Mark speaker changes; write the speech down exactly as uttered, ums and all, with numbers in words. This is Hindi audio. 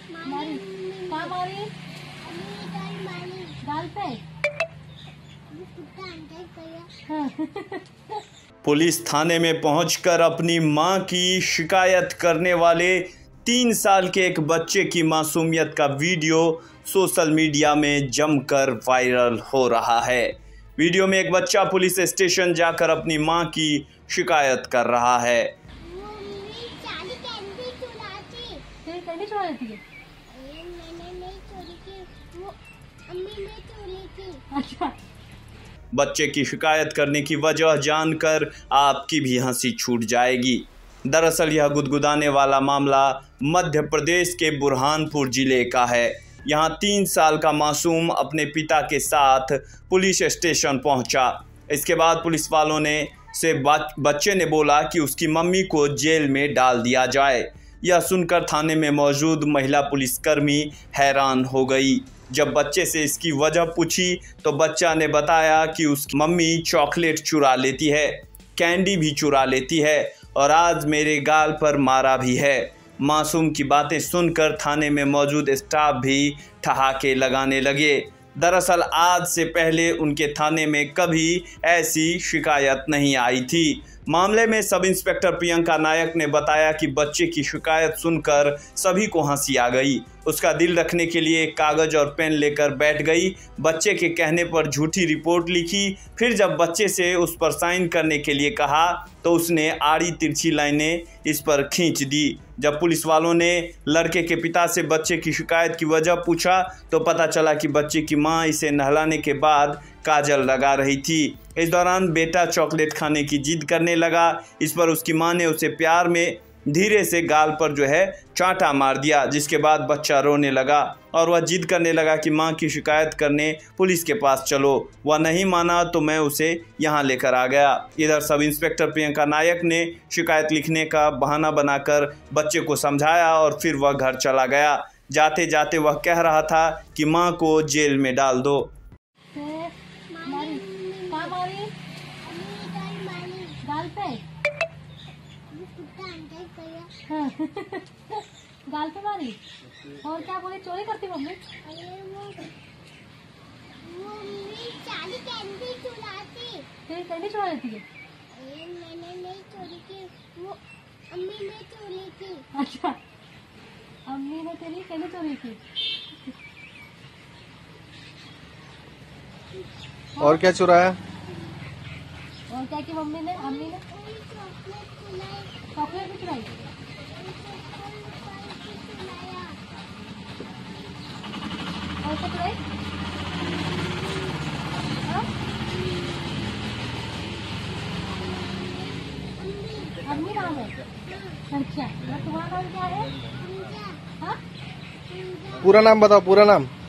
Speaker 1: मारी कहाँ मारी? गाल पे।
Speaker 2: पुलिस थाने में पहुंचकर अपनी मां की शिकायत करने वाले तीन साल के एक बच्चे की मासूमियत का वीडियो सोशल मीडिया में जमकर वायरल हो रहा है। वीडियो में एक बच्चा पुलिस स्टेशन जाकर अपनी मां की शिकायत कर रहा है।
Speaker 1: अच्छा।
Speaker 2: बच्चे की शिकायत करने की वजह जानकर आपकी भी हंसी छूट जाएगी। दरअसल यह गुदगुदाने वाला मामला मध्य प्रदेश के बुरहानपुर जिले का है। यहाँ तीन साल का मासूम अपने पिता के साथ पुलिस स्टेशन पहुंचा। इसके बाद पुलिस वालों ने से बच्चे ने बोला कि उसकी मम्मी को जेल में डाल दिया जाए। यह सुनकर थाने में मौजूद महिला पुलिसकर्मी हैरान हो गई। जब बच्चे से इसकी वजह पूछी तो बच्चा ने बताया कि उसकी मम्मी चॉकलेट चुरा लेती है, कैंडी भी चुरा लेती है और आज मेरे गाल पर मारा भी है। मासूम की बातें सुनकर थाने में मौजूद स्टाफ भी ठहाके लगाने लगे। दरअसल आज से पहले उनके थाने में कभी ऐसी शिकायत नहीं आई थी। मामले में सब इंस्पेक्टर प्रियंका नायक ने बताया कि बच्चे की शिकायत सुनकर सभी को हंसी आ गई। उसका दिल रखने के लिए कागज और पेन लेकर बैठ गई। बच्चे के कहने पर झूठी रिपोर्ट लिखी। फिर जब बच्चे से उस पर साइन करने के लिए कहा तो उसने आड़ी तिरछी लाइनें इस पर खींच दी। जब पुलिस वालों ने लड़के के पिता से बच्चे की शिकायत की वजह पूछा तो पता चला कि बच्चे की मां इसे नहलाने के बाद काजल लगा रही थी। इस दौरान बेटा चॉकलेट खाने की जिद करने लगा। इस पर उसकी मां ने उसे प्यार में धीरे से गाल पर जो है चांटा मार दिया, जिसके बाद बच्चा रोने लगा और वह जिद करने लगा कि मां की शिकायत करने पुलिस के पास चलो। वह नहीं माना तो मैं उसे यहां लेकर आ गया। इधर सब इंस्पेक्टर प्रियंका नायक ने शिकायत लिखने का बहाना बनाकर बच्चे को समझाया और फिर वह घर चला गया। जाते जाते वह कह रहा था कि मां को जेल में डाल दो।
Speaker 1: गाल पे। गाल पे मारी और क्या बोले? चोरी करती मम्मी? तेरी कैंडी चुरा लेती है?
Speaker 3: मैंने नहीं चोरी की, वो अम्मी ने चोरी की।
Speaker 1: अच्छा, अम्मी ने तेरी कैंडी चोरी की।
Speaker 4: और क्या चुराया?
Speaker 1: और क्या की मम्मी ने? अम्मी ने चॉकलेट भी चुराई। और क्या चुराई? अम्मी नाम है? अच्छा, तुम्हारा नाम क्या है? हाँ?
Speaker 4: पूरा नाम बताओ, पूरा नाम।